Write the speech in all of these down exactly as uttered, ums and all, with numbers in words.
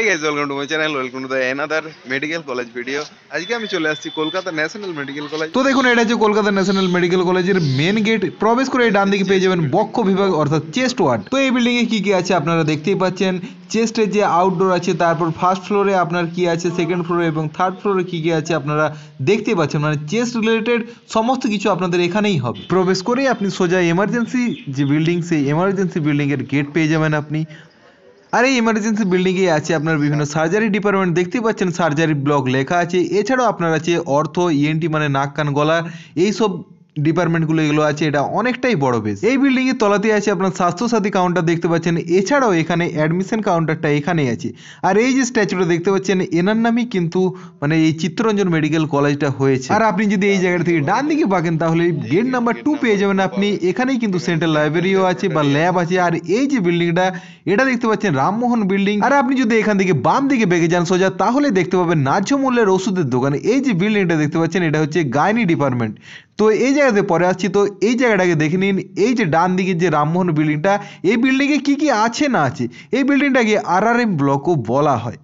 guys, welcome to my channel. Welcome to the another medical college video. আজকে আমি চলে আসছি কলকাতা ন্যাশনাল মেডিকেল কলেজ। তো দেখুন এটা হচ্ছে কলকাতা ন্যাশনাল মেডিকেল কলেজের মেন গেট। প্রবেশ করে ডান দিকে পেয়ে যাবেন বক্ষ বিভাগ অর্থাৎ চেস্ট ওয়ার্ড। তো এই বিল্ডিং এ কি কি আছে আপনারা দেখতেই পাচ্ছেন। চেস্টের যে আউটডোর আছে, তারপর ফার্স্ট ফ্লোরে আপনার কি আছে, সেকেন্ড ফ্লোরে এবং থার্ড ফ্লোরে কি কি আছে আপনারা দেখতেই পাচ্ছেন। মানে চেস্ট রিলেটেড সমস্ত কিছু আপনাদের এখানেই হবে। প্রবেশ করেই আপনি সোজা এমার্জেন্সি যে বিল্ডিং, সেই এমার্জেন্সি বিল্ডিং এর গেট পেয়ে যাবেন আপনি। আর এই ইমার্জেন্সি বিল্ডিংয়ে আছে আপনার বিভিন্ন সার্জারি ডিপার্টমেন্ট দেখতে পাচ্ছেন, সার্জারি ব্লক লেখা আছে। এছাড়াও আপনার আছে অর্থ, ইএনটি মানে নাক কান গলা, এইসব ডিপার্টমেন্টগুলো এগুলো আছে। এটা অনেকটাই বড় বেশ। এই বিল্ডিং এর তলাতে আছে আপনার স্বাস্থ্যসাথী কাউন্টার দেখতে পাচ্ছেন। এছাড়াও এখানে অ্যাডমিশন কাউন্টারটা এখানেই আছে। আর এই যে স্ট্যাচুটা দেখতে পাচ্ছেন, এনার নামই কিন্তু মানে এই চিত্তরঞ্জন মেডিকেল কলেজটা হয়েছে। আর আপনি যদি এই জায়গা থেকে ডান দিকে পাকেন তাহলে গেট নাম্বার টু পেয়ে যাবেন আপনি। এখানেই কিন্তু সেন্ট্রাল লাইব্রেরিও আছে বা ল্যাব আছে। আর এই যে বিল্ডিংটা, এটা দেখতে পাচ্ছেন রামমোহন বিল্ডিং। আর আপনি যদি এখান থেকে বাম দিকে বেগে যান সোজা, তাহলে দেখতে পাবেন ন্যায্য মূল্যের ওষুধের দোকান। এই যে বিল্ডিংটা দেখতে পাচ্ছেন, এটা হচ্ছে গাইনি ডিপার্টমেন্ট। তো এই জায়গাতে পরে আসছি। তো এই জায়গাটাকে দেখে নিন। এই যে ডান দিকে যে রামমোহন বিল্ডিংটা, এই বিল্ডিংয়ে কি কি আছে না আছে, এই বিল্ডিংটাকে আর আর এম ব্লকও বলা হয়।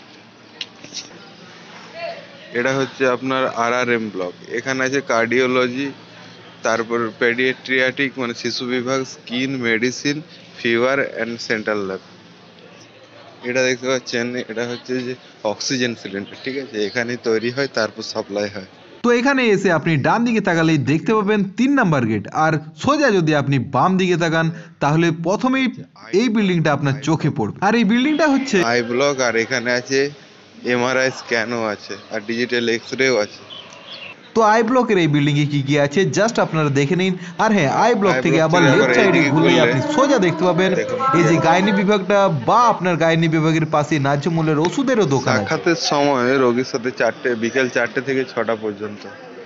এটা হচ্ছে আপনার আর আর এম ব্লক। এখানে আছে কার্ডিওলজি, তারপর পেডিয়াট্রিয়াটিক মানে শিশু বিভাগ, skin medicine, fever and central lab. এটা দেখতে পাচ্ছেন, এটা হচ্ছে যে অক্সিজেন সিলিন্ডার, ঠিক আছে। এখানে তৈরি হয়, তারপর সাপ্লাই হয়। তো এখানে এসে আপনি ডান দিকে তাকালেই দেখতে পাবেন তিন নাম্বার গেট। আর সোজা যদি আপনি বাম দিকে তাকান তাহলে প্রথমেই এই বিল্ডিংটা আপনার চোখে পড়বে। আর এই বিল্ডিংটা হচ্ছে আই ব্লক। আর এখানে আছে এমআরআই স্ক্যানও আছে, আর ডিজিটাল এক্সরেও আছে। তো আই ব্লকের এই বিল্ডিং এ কি কি আছে জাস্ট আপনারা দেখে নিন। আর হ্যাঁ, আই ব্লক থেকে আবার লেফট সাইডে ঘুরলে আপনি সোজা দেখতে পাবেন এই যে গাইনি বিভাগটা, বা আপনার গাইনি বিভাগের পাশে ন্যায্য মূল্যের ওষুধেরও দোকান। সাক্ষাতের সময় রোগীর সাথে চারটে বিকেল চারটে থেকে ছটা পর্যন্ত।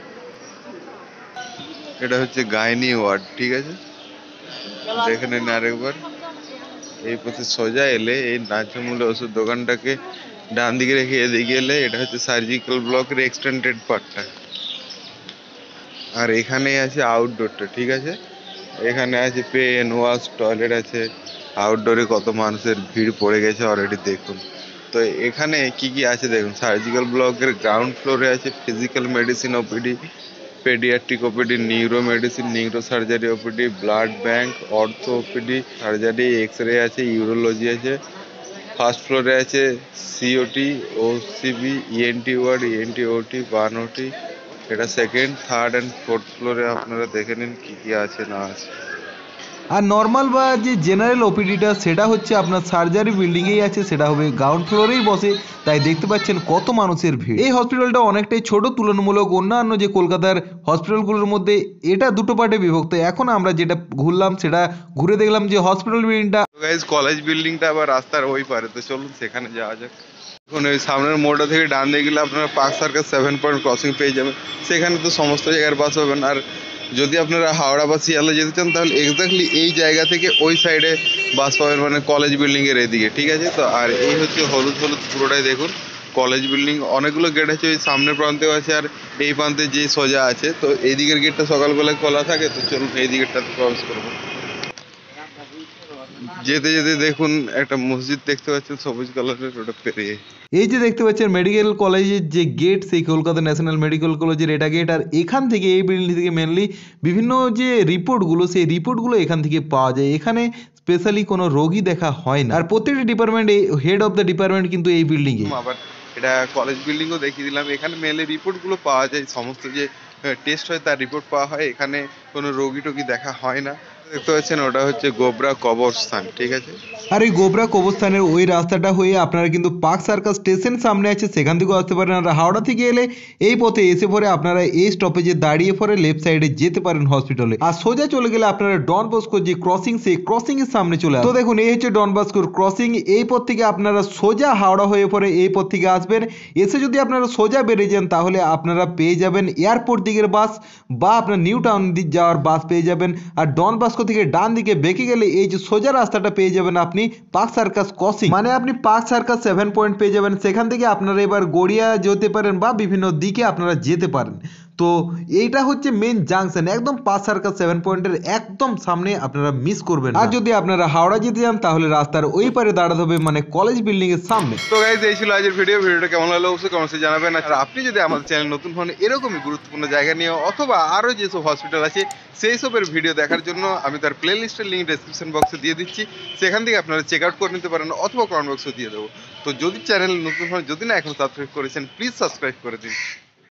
এটা হচ্ছে গাইনি ওয়ার্ড, ঠিক আছে। দেখে নিন আরেকবার। এই পথে সোজা এলে এই ন্যায্য মূল্যের ওষুধ দোকানটাকে ডান দিকে রেখে এদিকে এলে এটা হচ্ছে সার্জিক্যাল ব্লকের এক্সটেন্ডেড পার্টটা। আর এখানে আছে আউটডোরটা, ঠিক আছে। এখানে আছে পে এন্ড ওয়াশ, টয়লেট আছে। আউটডোরে কত মানুষের ভিড় পড়ে গেছে অলরেডি দেখুন। তো এখানে কি কি আছে দেখুন। সার্জিক্যাল ব্লকের গ্রাউন্ড ফ্লোরে আছে physical medicine OPD, paediatric OPD, neuro medicine, neuro surgery OPD, blood bank, ortho OPD, surgery, X ray আছে, ইউরোলজি আছে। ফার্স্ট ফ্লোরে আছে COT, OCB, ENT ward, ENT OT, burn OT. এটা সেকেন্ড, থার্ড অ্যান্ড ফোর্থ ফ্লোরে আপনারা দেখে নিন কি কি আছে না আছে। আর নর্মাল বা যে জেনারেল ওপিডিটা, সেটা হচ্ছে আপনার সার্জারি বিল্ডিংয়েই আছে, সেটা হবে গ্রাউন্ড ফ্লোরেই বসে। তাই দেখতে পাচ্ছেন কত মানুষের ভিড়। এই হসপিটালটা অনেকটাই ছোট তুলনামূলক অন্যান্য যে কলকাতার হসপিটালগুলোর মধ্যে। এটা দুটো পার্টে বিভক্ত। এখন আমরা যেটা ঘুরলাম সেটা ঘুরে দেখলাম যে হসপিটাল বিল্ডিংটা। গাইস, কলেজ বিল্ডিংটা আবার রাস্তার ওই পারে, তো চলুন সেখানে যাওয়া যাক। এখন ওই সামনের মোড়টা থেকে ডান দিকে গেলে আপনারা Park Circus seven point crossing পেয়ে যাবেন। সেখানে তো সমস্ত জায়গার বাস পাবেন। আর যদি আপনারা হাওড়া বা শিয়ালদা যেতে চান তাহলে এক্স্যাক্টলি এই জায়গা থেকে ওই সাইডে বাস পাবেন, মানে কলেজ বিল্ডিং এর এদিকে, ঠিক আছে। তো আর এই হচ্ছে হলুদ হলুদ পুরোটাই দেখুন কলেজ বিল্ডিং। অনেকগুলো গেট আছে, ওই সামনের প্রান্তেও আছে আর এই প্রান্তে যে সোজা আছে। তো এই দিকের গেটটা সকালবেলায় খোলা থাকে। তো চলুন এই দিকেরটাতে প্রবেশ করবো। যেতে যেতে দেখুন একটা মসজিদ দেখতে পাচ্ছেন সবুজ কালারের, ওটা পেরিয়ে এই যে দেখতে পাচ্ছেন মেডিকেল কলেজের যে গেট, সেই কলকাতা ন্যাশনাল মেডিকেল কলেজের এটা গেট। আর এখান থেকে এই বিল্ডিং থেকে মেনলি বিভিন্ন যে রিপোর্টগুলো, সেই রিপোর্টগুলো এখান থেকে পাওয়া যায়। এখানে স্পেশালি কোনো রোগী দেখা হয় না। আর প্রত্যেকটা department, head of the department কিন্তু এই বিল্ডিং এ। আবার এটা কলেজ বিল্ডিংও দেখিয়ে দিলাম। এখানে মেনলি রিপোর্টগুলো পাওয়া যায়, সমস্ত যে টেস্ট হয় তার রিপোর্ট পাওয়া হয়। এখানে কোনো রোগী টোগী দেখা হয় না। দেখতে পাচ্ছেন ওটা হচ্ছে গোবরা কবরস্থান, ঠিক আছে। আর এই গোবরা কবরস্থানের ওই রাস্তাটা হয়ে আপনারা কিন্তু পার্ক সার্কাস স্টেশন সামনে আছে, সেখান থেকেও আসতে পারেন। আর হাওড়া থেকে এলে এই পথে এসে পরে আপনারা এই স্টপেজে দাঁড়িয়ে পরে লেফট সাইডে যেতে পারেন হসপিটালে। আর সোজা চলে গেলে আপনারা ডন বস্কো যে ক্রসিং, সেই ক্রসিং এর সামনে চলে আসবেন। তো দেখুন এই হচ্ছে ডন বস্কোর ক্রসিং। এই পথ থেকে আপনারা সোজা হাওড়া হয়ে পরে এই পথ থেকে আসবেন। এসে যদি আপনারা সোজা বেরিয়ে যান তাহলে আপনারা পেয়ে যাবেন এয়ারপোর্ট দিকের বাস, বা আপনার নিউ টাউন যাওয়ার বাস পেয়ে যাবেন। আর ডন বস্কো থেকে ডান দিকে বেঁকে গেলে এই যে সোজা রাস্তাটা পেয়ে যাবেন আপনি পার্ক সার্কাস ক্রসিং, মানে আপনি পার্ক সার্কাস সেভেন পয়েন্ট পেয়ে যাবেন। সেখান থেকে আপনারা এবার গড়িয়া যেতে পারেন বা বিভিন্ন দিকে আপনারা যেতে পারেন। তো এইটা হচ্ছে মেন জাংশন, একদম পাঁচ সার্কাস সেভেন পয়েন্টের একদম সামনে, আপনারা মিস করবেন না। আর যদি আপনারা হাওড়া যেতে যান তাহলে রাস্তার ওই পারে দাঁড়াতে হবে, মানে কলেজ বিল্ডিং এর সামনে। তো গাইজ এই ছিল আজকের ভিডিও। ভিডিওটা কেমন লাগলো অবশ্যই কমেন্টে জানাবেন। আর আপনি যদি আমাদের চ্যানেল নতুন হন, এরকমই গুরুত্বপূর্ণ জায়গা নিয়ে অথবা আরও যেসব হসপিটাল আছে সেই সবের ভিডিও দেখার জন্য আমি তার প্লে লিস্টের লিঙ্ক ডেসক্রিপশন বক্সে দিয়ে দিচ্ছি, সেখান থেকে আপনারা চেক আউট করে নিতে পারেন অথবা কমেন্ট বক্সে দিয়ে দেবো। তো যদি চ্যানেল নতুন হন, যদি না এখন সাবস্ক্রাইব করেছেন, প্লিজ সাবস্ক্রাইব করে দিন।